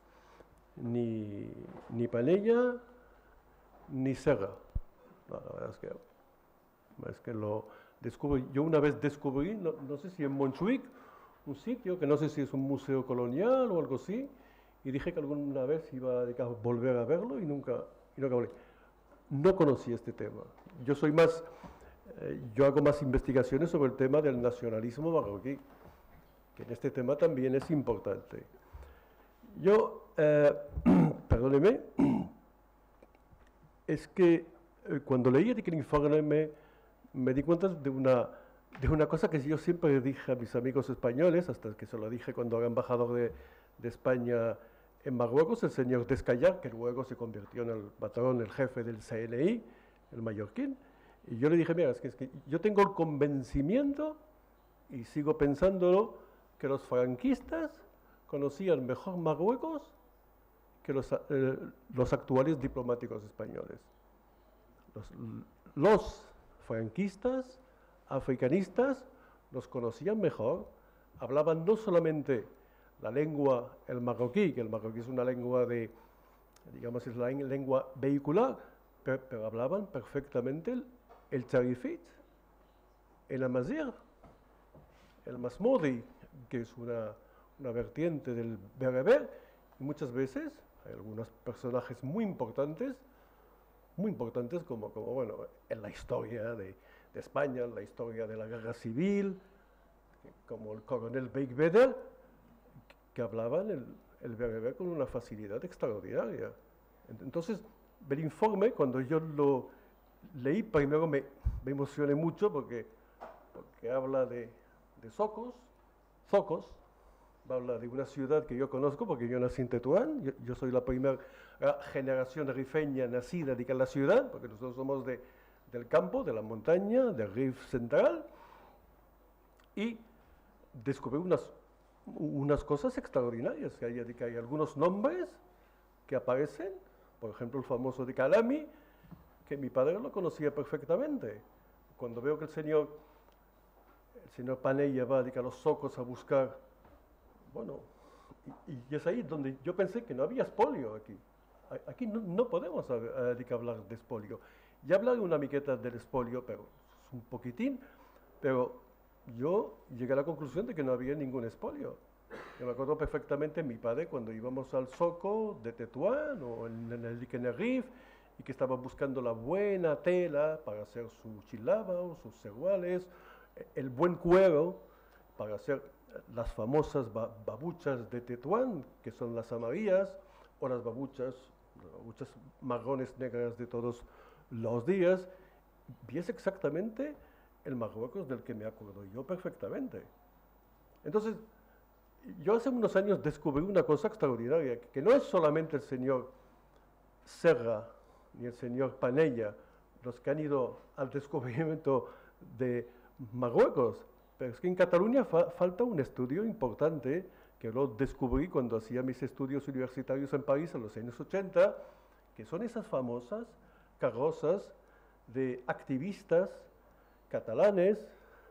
ni Panella, ni Serra. No, la verdad es que lo descubrí. Yo una vez descubrí, no sé si en Montjuïc, un sitio que no sé si es un museo colonial o algo así, y dije que alguna vez iba a volver a verlo y nunca volví. No conocí este tema. Yo hago más investigaciones sobre el tema del nacionalismo marroquí, que en este tema también es importante. Yo, perdóneme, es que cuando leí el informe me di cuenta de una cosa que yo siempre dije a mis amigos españoles, hasta que se lo dije cuando era embajador de España en Marruecos, el señor Descallar, que luego se convirtió en el patrón, el jefe del CNI, el mallorquín, y yo le dije, mira, es que yo tengo el convencimiento, y sigo pensándolo, que los franquistas conocían mejor Marruecos que los actuales diplomáticos españoles. Los franquistas, africanistas, los conocían mejor, hablaban no solamente la lengua, el marroquí, que el marroquí es una lengua digamos, es la lengua vehicular, pero hablaban perfectamente el charifit, el amazigh, el masmoudi, que es una vertiente del bereber, y muchas veces hay algunos personajes muy importantes como bueno, en la historia de España, en la historia de la guerra civil, como el coronel Beik Beder, que hablaban el bereber con una facilidad extraordinaria. Entonces, el informe, cuando yo lo leí, primero me emocioné mucho porque habla de Socos, habla de una ciudad que yo conozco porque yo nací en Tetuán, yo soy la primera generación rifeña nacida en la ciudad, porque nosotros somos del campo, de la montaña, del Rif central, y descubrí unas cosas extraordinarias, que hay algunos nombres que aparecen, por ejemplo el famoso de Calami, que mi padre lo conocía perfectamente. Cuando veo que el señor Panella va a los Socos a buscar, bueno, y es ahí donde yo pensé que no había expolio aquí. Aquí no podemos hablar de expolio. Ya hablaré una miqueta del expolio, pero es un poquitín, pero yo llegué a la conclusión de que no había ningún expolio. Yo me acuerdo perfectamente mi padre cuando íbamos al Soco de Tetuán o en el dique Nerif, y que estaba buscando la buena tela para hacer su chilaba o sus ceruales, el buen cuero para hacer las famosas babuchas de Tetuán, que son las amarillas, o las babuchas marrones negras de todos los días, y es exactamente el Marruecos del que me acuerdo yo perfectamente. Entonces, yo hace unos años descubrí una cosa extraordinaria, que no es solamente el señor Serra ni el señor Panella los que han ido al descubrimiento de Marruecos, pero es que en Cataluña falta un estudio importante que lo descubrí cuando hacía mis estudios universitarios en París en los años 80, que son esas famosas carrozas de activistas catalanes,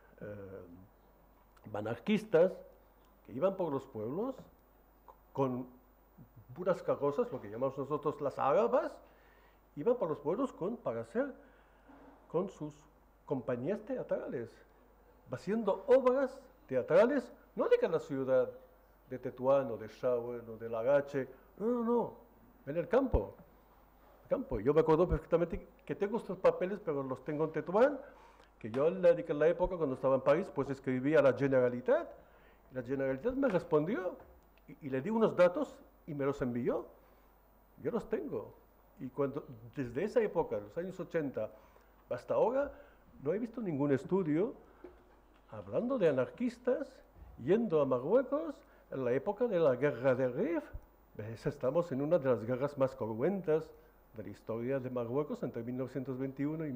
anarquistas, que iban por los pueblos con puras carrozas, lo que llamamos nosotros las árabas, iban por los pueblos para hacer con sus compañías teatrales, haciendo obras teatrales, no de cada ciudad, de Tetuán o de Chauen o de Lagache, no, en el campo. Yo me acuerdo perfectamente que tengo estos papeles, pero los tengo en Tetuán, que yo en la época, cuando estaba en París, pues escribí a la Generalitat. La Generalitat me respondió y le di unos datos y me los envió. Yo los tengo. Y desde esa época, los años 80, hasta ahora, no he visto ningún estudio hablando de anarquistas yendo a Marruecos en la época de la guerra del Rif. Estamos en una de las guerras más cruentas de la historia de Marruecos entre 1921 y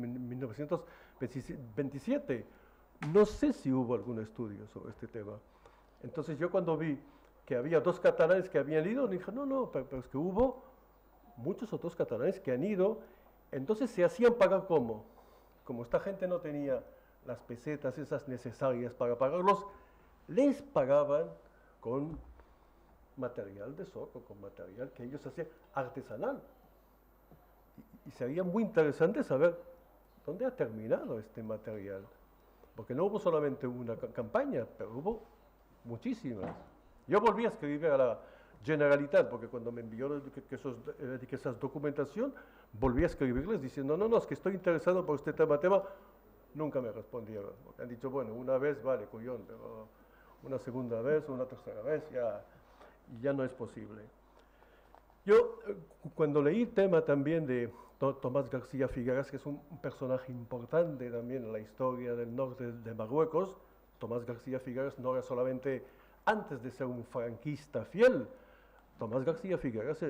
1927. No sé si hubo algún estudio sobre este tema. Entonces yo cuando vi que había 2 catalanes que habían ido, dije, no, pero es que hubo muchos otros catalanes que han ido. Entonces se hacían pagar ¿cómo? Como esta gente no tenía las pesetas esas necesarias para pagarlos, les pagaban con material de zoco, con material que ellos hacían artesanal. Y sería muy interesante saber dónde ha terminado este material. Porque no hubo solamente una campaña, pero hubo muchísimas. Yo volví a escribir a la Generalitat, porque cuando me envió esa documentación, volví a escribirles diciendo, no, es que estoy interesado por este tema. Nunca me respondieron. Porque han dicho, bueno, una vez vale, cuyón, pero una segunda vez, una tercera vez, ya no es posible. Yo, cuando leí el tema también de Tomás García Figueras, que es un personaje importante también en la historia del norte de Marruecos, Tomás García Figueras no era solamente, antes de ser un franquista fiel, Tomás García Figueras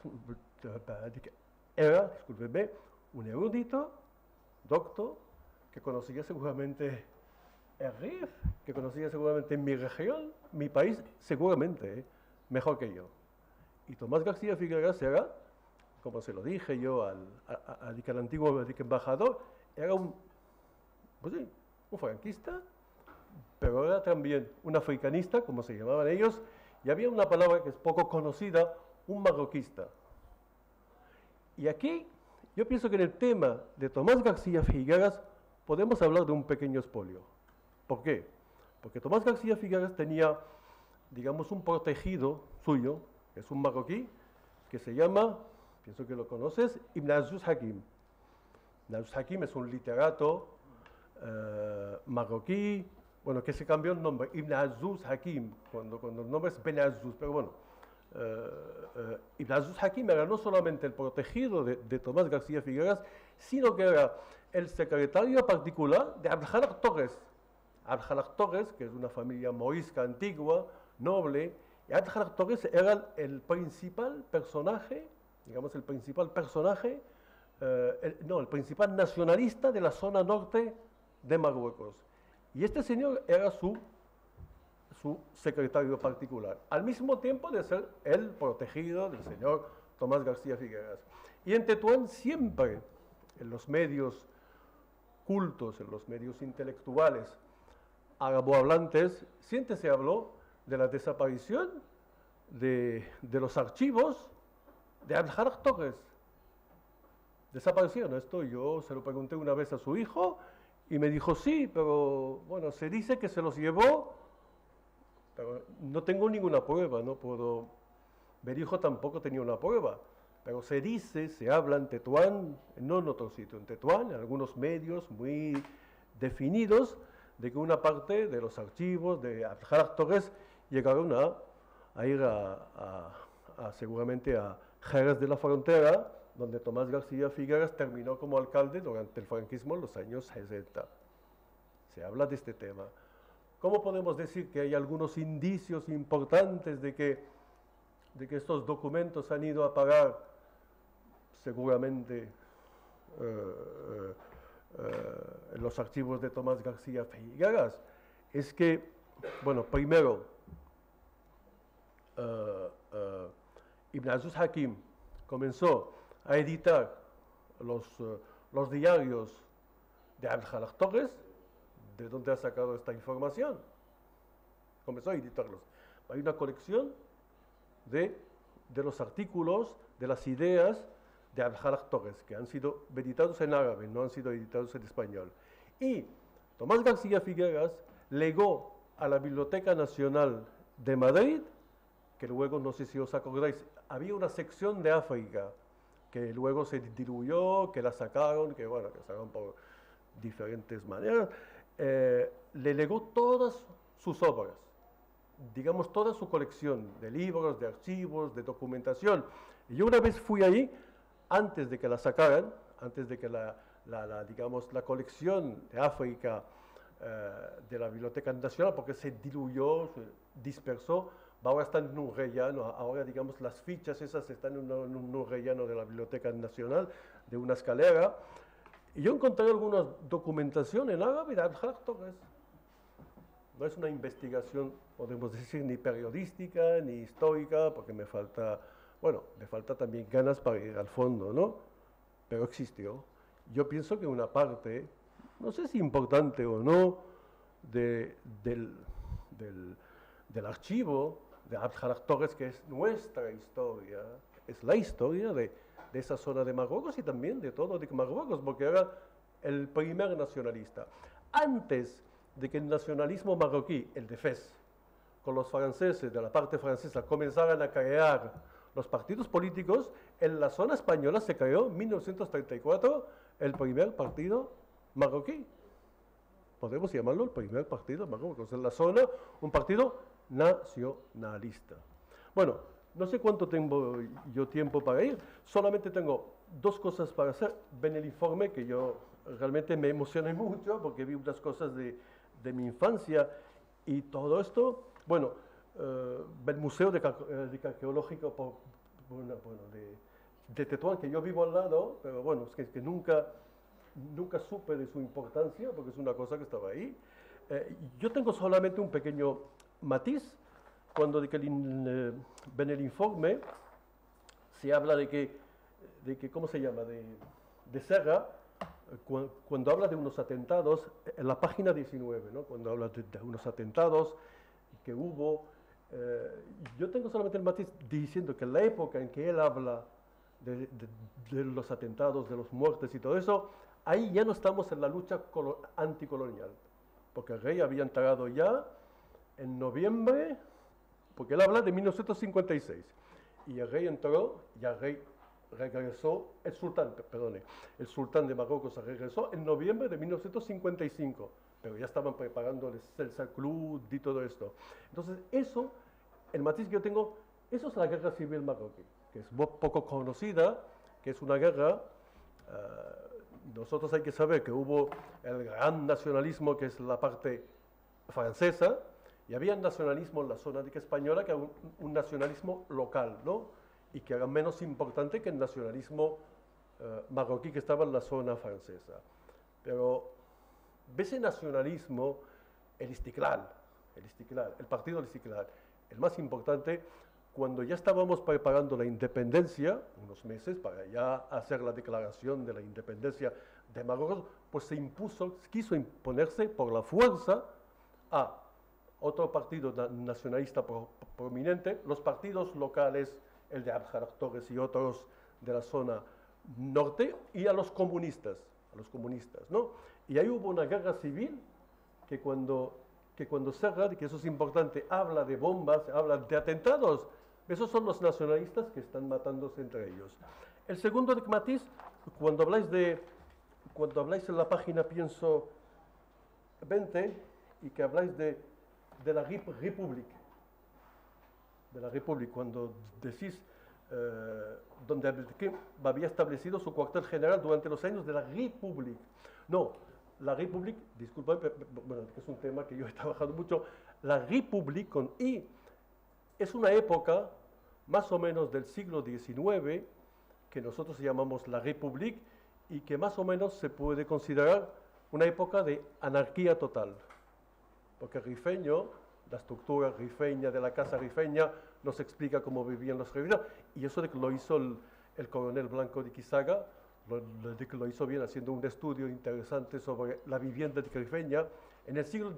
era, discúlpeme, un erudito, doctor, que conocía seguramente el Rif, que conocía seguramente mi región, mi país, seguramente, mejor que yo. Y Tomás García Figueras era, como se lo dije yo al antiguo embajador, era un franquista, pero era también un africanista, como se llamaban ellos, y había una palabra que es poco conocida, un marroquista. Y aquí yo pienso que en el tema de Tomás García Figueras podemos hablar de un pequeño expolio. ¿Por qué? Porque Tomás García Figueras tenía, digamos, un protegido suyo, que es un marroquí, que se llama, pienso que lo conoces, Ibn Azouz Hakim. Ibn Azouz Hakim es un literato marroquí, bueno, que se cambió el nombre, Ibn Azouz Hakim, cuando el nombre es Ben Azouz, pero bueno. Ibn Azouz Hakim era no solamente el protegido de Tomás García Figueras, sino que era el secretario particular de Abdelhalak Torres. Abdelhalak Torres, que es una familia morisca antigua, noble, y Abdelhalak Torres era el principal personaje, digamos el principal nacionalista de la zona norte de Marruecos. Y este señor era su secretario particular, al mismo tiempo de ser el protegido del señor Tomás García Figueras. Y en Tetuán siempre, en los medios cultos, en los medios intelectuales arabohablantes, siempre se habló de la desaparición de los archivos de Abdelhalak Torres. Desaparecieron. Esto yo se lo pregunté una vez a su hijo y me dijo, sí, pero bueno, se dice que se los llevó, pero no tengo ninguna prueba, no puedo... Mi hijo tampoco tenía una prueba, pero se dice, se habla en Tetuán, no en otro sitio, en Tetuán, en algunos medios muy definidos, de que una parte de los archivos de Abdelhalak Torres llegaron a ir seguramente a Jerez de la Frontera, donde Tomás García Figueras terminó como alcalde durante el franquismo en los años 60. Se habla de este tema. ¿Cómo podemos decir que hay algunos indicios importantes de que estos documentos han ido a parar seguramente en los archivos de Tomás García Figueras? Es que, bueno, primero, Ibn Azouz Hakim comenzó a editar los diarios de Abdelhalak Torres. ¿De dónde ha sacado esta información? Comenzó a editarlos. Hay una colección de los artículos, de las ideas de Abdelhalak Torres, que han sido editados en árabe, no han sido editados en español. Y Tomás García Figueras legó a la Biblioteca Nacional de Madrid, que luego, no sé si os acordáis, había una sección de África, que luego se diluyó, que la sacaron, que bueno, que sacaron diferentes maneras, le legó todas sus obras, digamos toda su colección de libros, de archivos, de documentación. Y yo una vez fui ahí, antes de que la sacaran, antes de que digamos, la colección de África de la Biblioteca Nacional, porque se diluyó, se dispersó, ahora están en un rellano, ahora digamos las fichas esas están en un rellano de la Biblioteca Nacional, de una escalera, y yo encontré alguna documentación en árabe de Abd Torres. No es una investigación, podemos decir, ni periodística, ni histórica, porque me falta también ganas para ir al fondo, ¿no? Pero existió. Yo pienso que una parte, no sé si importante o no, del archivo de Abd Torres, que es nuestra historia, es la historia de esa zona de Marruecos y también de todo de Marruecos, porque era el primer nacionalista. Antes de que el nacionalismo marroquí, el de Fez, con los franceses de la parte francesa, comenzaran a crear los partidos políticos, en la zona española se creó en 1934 el primer partido marroquí. Podemos llamarlo el primer partido marroquí. En la zona, un partido nacionalista. Bueno, no sé cuánto tengo yo tiempo para ir, solamente tengo dos cosas para hacer. Ven el informe, que yo realmente me emocioné mucho porque vi unas cosas de mi infancia y todo esto. Bueno, el Museo Arqueológico de Tetuán, que yo vivo al lado, pero bueno, es que nunca supe de su importancia porque es una cosa que estaba ahí. Yo tengo solamente un pequeño matiz. Cuando ven el informe, se habla de que ¿cómo se llama?, de Serra, cuando habla de unos atentados, en la página 19, ¿no?, cuando habla de unos atentados que hubo, yo tengo solamente el matiz diciendo que en la época en que él habla de los atentados, de los muertes y todo eso, ahí ya no estamos en la lucha anticolonial, porque el rey había entrado ya en noviembre, porque él habla de 1956, y el rey entró, y el rey regresó, el sultán de Marruecos regresó en noviembre de 1955, pero ya estaban preparando el Celsa Club y todo esto. Entonces eso, el matiz que yo tengo, eso es la guerra civil marroquí, que es poco conocida, que es una guerra, nosotros hay que saber que hubo el gran nacionalismo, que es la parte francesa, y había nacionalismo en la zona española, que era un nacionalismo local, ¿no?, y que era menos importante que el nacionalismo marroquí que estaba en la zona francesa. Pero ese nacionalismo, el Istiklal, el partido del Istiklal, el más importante, cuando ya estábamos preparando la independencia, unos meses para ya hacer la declaración de la independencia de Marruecos, pues quiso imponerse por la fuerza a otro partido nacionalista prominente, los partidos locales, el de Abd Torres y otros de la zona norte, y a los comunistas, ¿no? Y ahí hubo una guerra civil que cuando Serra, que eso es importante, habla de bombas, habla de atentados, esos son los nacionalistas que están matándose entre ellos. El segundo matiz, cuando habláis en la página, pienso, 20, y que habláis de la República, cuando decís donde Abdelkrim había establecido su cuartel general durante los años de la República. No, la República, disculpa, bueno, es un tema que yo he trabajado mucho, la República con I es una época más o menos del siglo XIX que nosotros llamamos la República y que más o menos se puede considerar una época de anarquía total. Porque Rifeño, la estructura rifeña de la casa rifeña, nos explica cómo vivían los rifeños, y eso de que lo hizo el coronel Blanco de Quizaga, de que lo hizo bien haciendo un estudio interesante sobre la vivienda rifeña. En el siglo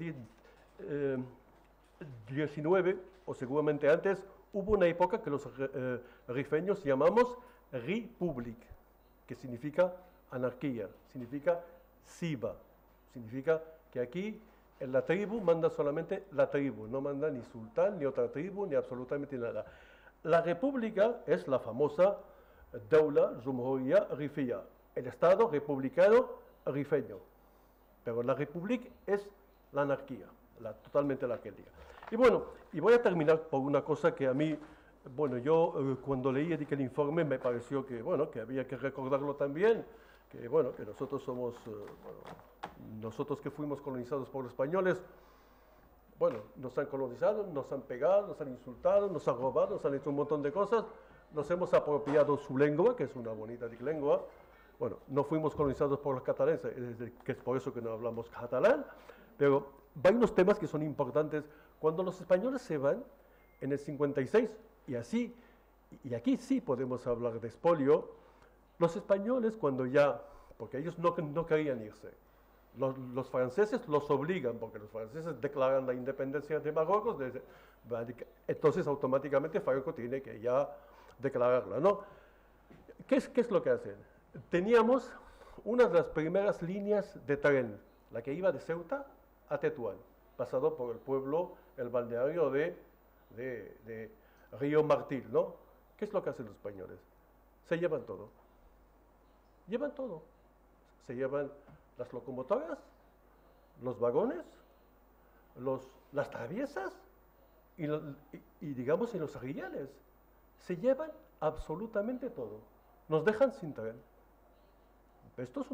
XIX, o seguramente antes, hubo una época que los rifeños llamamos República, que significa anarquía, significa Siba, significa que aquí en la tribu manda solamente la tribu, no manda ni sultán, ni otra tribu, ni absolutamente nada. La república es la famosa Dawla Jumhuriya Rifia, el Estado republicano rifeño. pero la república es la anarquía, totalmente la anarquía. Y bueno, y voy a terminar por una cosa que a mí, bueno, yo cuando leí el informe me pareció que, bueno, que había que recordarlo también, que, bueno, que nosotros somos, nosotros que fuimos colonizados por los españoles, bueno, nos han colonizado, nos han pegado, nos han insultado, nos han robado, nos han hecho un montón de cosas, nos hemos apropiado su lengua, que es una bonita lengua. Bueno, no fuimos colonizados por los catalanes, que es por eso que no hablamos catalán, pero hay unos temas que son importantes. Cuando los españoles se van en el 56, y aquí sí podemos hablar de expolio, los españoles cuando ya, porque ellos no querían irse, los franceses los obligan, porque los franceses declaran la independencia de Marruecos, entonces automáticamente Franco tiene que ya declararla, ¿no? ¿Qué es lo que hacen? Teníamos una de las primeras líneas de tren, la que iba de Ceuta a Tetuán, pasado por el pueblo, el balneario de Río Martín, ¿no? ¿Qué es lo que hacen los españoles? Se llevan todo. Llevan todo. Se llevan las locomotoras, los vagones, las traviesas y digamos en los rieles. Se llevan absolutamente todo. Nos dejan sin tren. Esto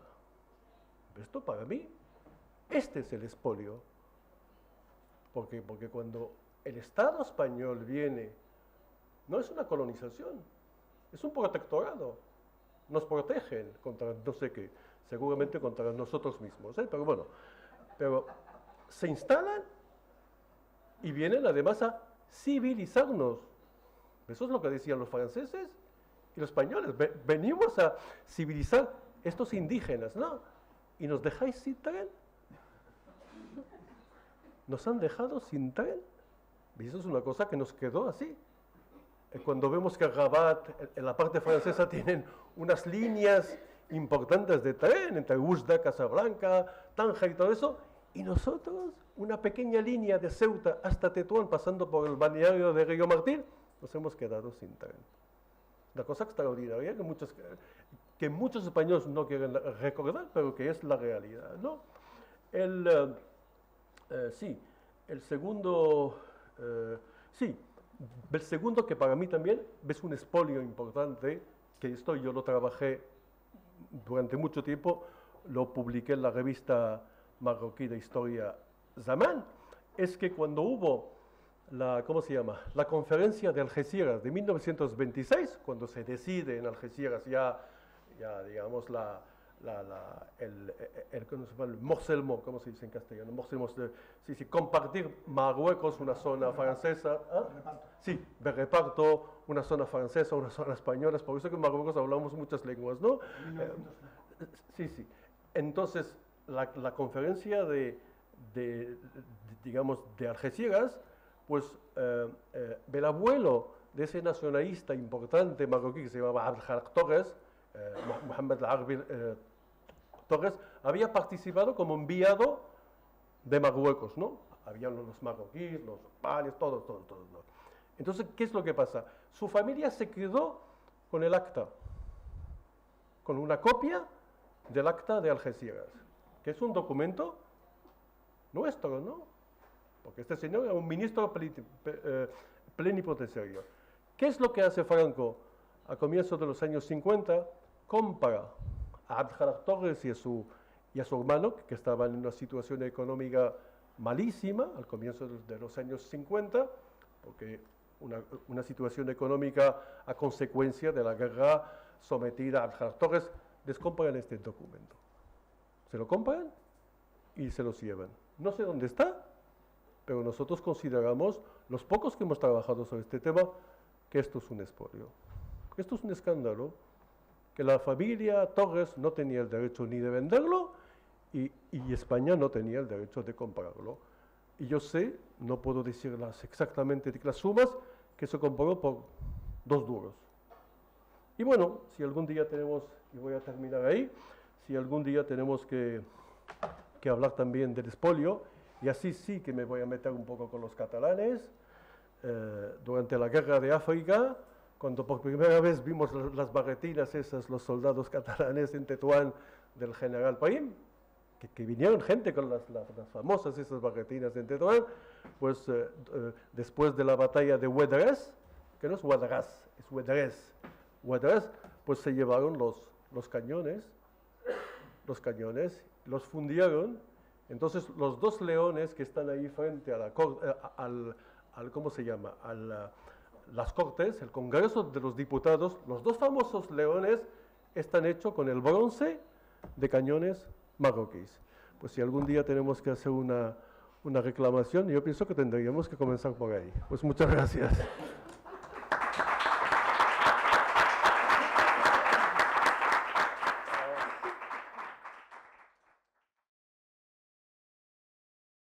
para mí, este es el expolio. Porque cuando el Estado español viene, no es una colonización, es un protectorado. Nos protegen contra no sé qué, seguramente contra nosotros mismos, pero bueno, pero se instalan y vienen además a civilizarnos. Eso es lo que decían los franceses y los españoles. Venimos a civilizar estos indígenas, ¿no? Y nos dejáis sin tren. Nos han dejado sin tren. Y eso es una cosa que nos quedó así. Cuando vemos que Rabat, en la parte francesa, tienen unas líneas importantes de tren entre Oujda, Casablanca, Tánger y todo eso, y nosotros, una pequeña línea de Ceuta hasta Tetuán, pasando por el balneario de Río Martín, nos hemos quedado sin tren. Una cosa extraordinaria que muchos españoles no quieren recordar, pero que es la realidad, ¿no? El segundo, el segundo que para mí también es un expolio importante, que esto yo lo trabajé durante mucho tiempo, lo publiqué en la revista marroquí de historia Zaman, es que cuando hubo la conferencia de Algeciras de 1926, cuando se decide en Algeciras ya digamos el morcellement, ¿cómo se dice en castellano? Morcellement, compartir Marruecos, una zona francesa, sí, de reparto, una zona francesa, una zona española, es por eso que en Marruecos hablamos muchas lenguas, ¿no? Sí. Entonces, la conferencia de Algeciras, pues el abuelo de ese nacionalista importante marroquí que se llamaba Abdelhak Torres, Mohamed Al-Arbi Torres, había participado como enviado de Marruecos, ¿no? Habían los marroquíes, los panes, todo. Entonces, ¿qué es lo que pasa? Su familia se quedó con el acta, con una copia del acta de Algeciras, que es un documento nuestro, ¿no? Porque este señor era un ministro plenipotenciario. ¿Qué es lo que hace Franco a comienzos de los años 50? Compra a Abdelhak Torres y a su hermano, que estaban en una situación económica malísima al comienzo de los años 50, porque una situación económica a consecuencia de la guerra sometida a Abdelhak Torres, les compran este documento. Se lo compran y se los llevan. No sé dónde está, pero nosotros consideramos, los pocos que hemos trabajado sobre este tema, que esto es un expolio. Esto es un escándalo, que la familia Torres no tenía el derecho ni de venderlo y España no tenía el derecho de comprarlo. Y yo sé, no puedo decirlas exactamente las sumas, que se compró por 2 duros. Y bueno, si algún día tenemos, y voy a terminar ahí, si algún día tenemos que hablar también del expolio, y así sí que me voy a meter un poco con los catalanes, durante la guerra de África, cuando por primera vez vimos las barretinas esas, los soldados catalanes en Tetuán del general Payín, que vinieron gente con las famosas esas barretinas en Tetuán, pues después de la batalla de Huedres, que no es Huedras, es Huedres, pues se llevaron los cañones, los fundieron. Entonces los dos leones que están ahí frente a ¿cómo se llama? Las Cortes, el Congreso de los Diputados, los dos famosos leones están hechos con el bronce de cañones marroquíes. Pues si algún día tenemos que hacer una reclamación, yo pienso que tendríamos que comenzar por ahí. Pues muchas gracias.